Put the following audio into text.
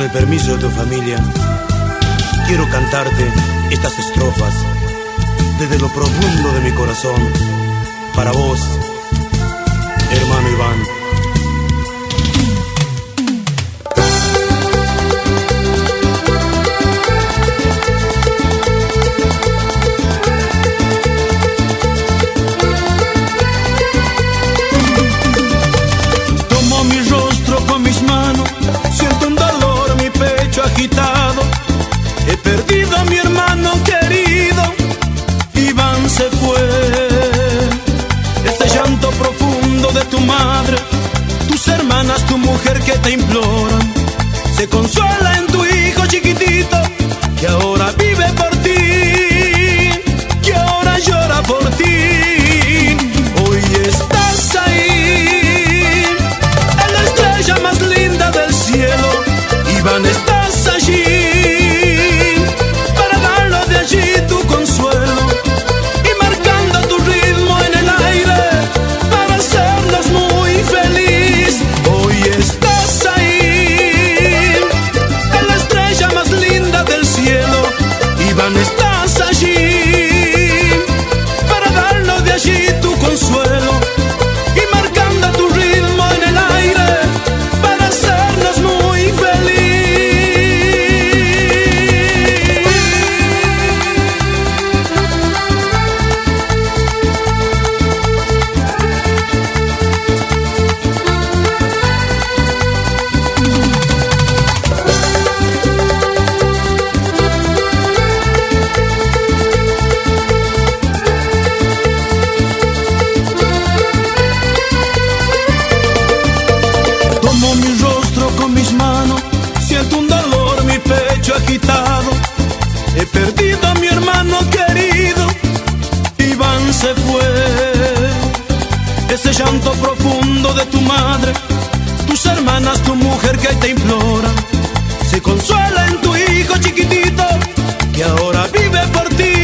el permiso de tu familia, quiero cantarte estas estrofas desde lo profundo de mi corazón, para vos, hermano Iván. Tomo mi rostro con mis manos, siento un dolor, mi pecho agitado. He perdido a mi hermano querido, Iván se fue. Este llanto profundo de tu madre, tus hermanas, tu mujer que te imploran, se consuela en tu hijo chiquitito, que ahora vive por ti, que ahora llora por ti. Hoy estás ahí, en la estrella más linda del cielo, Iván, estás allí. Tu consuelo y marcando tu ritmo en el aire para hacernos muy feliz. Hoy estás ahí, en la estrella más linda del cielo, Iván, estás allí para darnos de allí tu consuelo y marcando tu ritmo en el aire para hacernos muy feliz. Tomo mi rostro con mis manos, siento un dolor, mi pecho agitado. He perdido a mi hermano querido, Iván se fue. Ese llanto profundo de tu madre, tus hermanas, tu mujer que te imploran, se consuela en tu hijo chiquitito, que ahora vive por ti.